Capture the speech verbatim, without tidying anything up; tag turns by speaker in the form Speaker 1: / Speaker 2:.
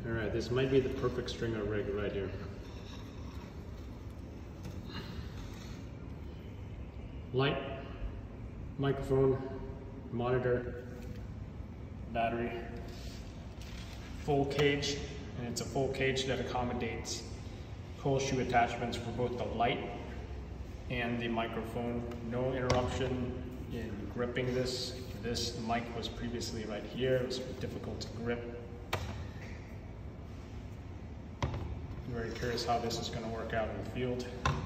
Speaker 1: All right, this might be the perfect stringer rig right here. Light, microphone, monitor, battery, full cage, and it's a full cage that accommodates pull shoe attachments for both the light and the microphone. No interruption in gripping this. This mic was previously right here. It was difficult to grip. I'm very curious how this is going to work out in the field.